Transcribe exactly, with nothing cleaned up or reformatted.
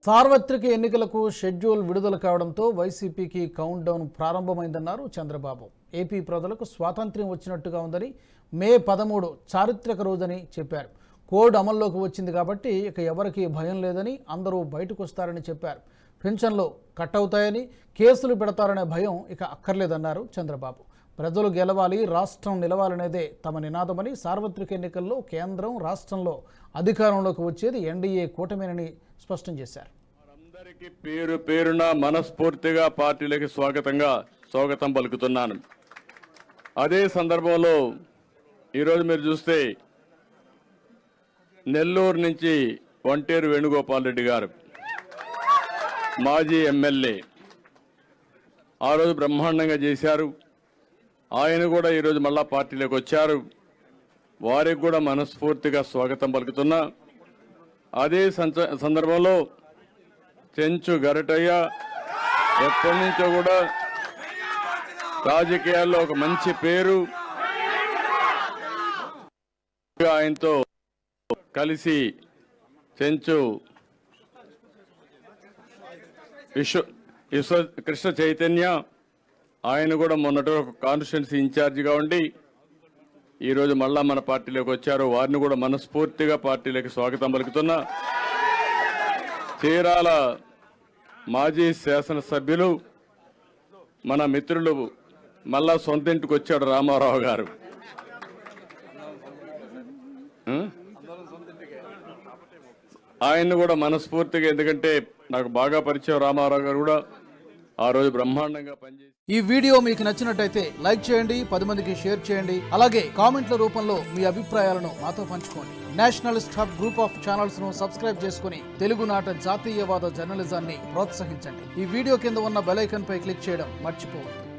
సార్వత్రిక ఎన్నికలకు షెడ్యూల్ విడుదల కావడంతో వైసీపీకి కౌంట్ డౌన్ ప్రారంభమైందన్నారు చంద్రబాబు. ఏపీ ప్రజలకు స్వాతంత్ర్యం వచ్చినట్టుగా ఉందని, మే పదమూడు చారిత్రక రోజని చెప్పారు. కోడ్ అమల్లోకి వచ్చింది కాబట్టి ఇక ఎవరికీ భయం లేదని, అందరూ బయటకు వస్తారని చెప్పారు. పెన్షన్లు కట్ అవుతాయని, కేసులు పెడతారనే భయం ఇక అక్కర్లేదన్నారు చంద్రబాబు. ప్రజలు గెలవాలి, రాష్ట్రం నిలవాలనేదే తమ నినాదమని, సార్వత్రిక ఎన్నికల్లో కేంద్రం రాష్ట్రంలో అధికారంలోకి వచ్చేది ఎన్డీఏ కూటమినని స్పష్టం చేశారు. అందరికీ పేరు పేరున మనస్ఫూర్తిగా పార్టీలకు స్వాగతంగా స్వాగతం పలుకుతున్నాను. అదే సందర్భంలో ఈరోజు మీరు చూస్తే నెల్లూరు నుంచి వంటేరు వేణుగోపాల్ రెడ్డి గారు మాజీ ఎమ్మెల్యే ఆ రోజు బ్రహ్మాండంగా చేశారు. ఆయన కూడా ఈరోజు మళ్ళా పార్టీలోకి వచ్చారు. వారికి కూడా మనస్ఫూర్తిగా స్వాగతం పలుకుతున్నా. అదే సందర్భంలో చెంచు గరటయ్య ఎప్పటి నుంచో కూడా రాజకీయాల్లో ఒక మంచి పేరు, ఆయనతో కలిసి చెంచు విశ్వ విశ్వ కృష్ణ చైతన్య ఆయన కూడా మొన్నటి ఒక కాన్స్టిట్యున్సీ ఇన్ఛార్జిగా ఉండి ఈరోజు మళ్ళా మన పార్టీలోకి వచ్చారు. వారిని కూడా మనస్ఫూర్తిగా పార్టీలోకి స్వాగతం పలుకుతున్నా. చీరాల మాజీ శాసనసభ్యులు మన మిత్రులు మళ్ళా సొంత ఇంటికి వచ్చాడు రామారావు గారు. ఆయన్ని కూడా మనస్ఫూర్తిగా, ఎందుకంటే నాకు బాగా పరిచయం రామారావు గారు కూడా ఆ రోజు బ్రహ్మాండంగా పనిచేసి. ఈ వీడియో మీకు నచ్చినట్టయితే లైక్ చేయండి, పది మందికి షేర్ చేయండి. అలాగే కామెంట్ల రూపంలో మీ అభిప్రాయాలను మాతో పంచుకోండి. Nationalist hub group of channels ను సబ్స్క్రైబ్ చేసుకుని తెలుగునాట జాతీయవాద జర్నలిజాన్ని ప్రోత్సహించండి. ఈ వీడియో కింద ఉన్న బెల్ ఐకాన్ పై క్లిక్ చేయడం మర్చిపోవద్దు.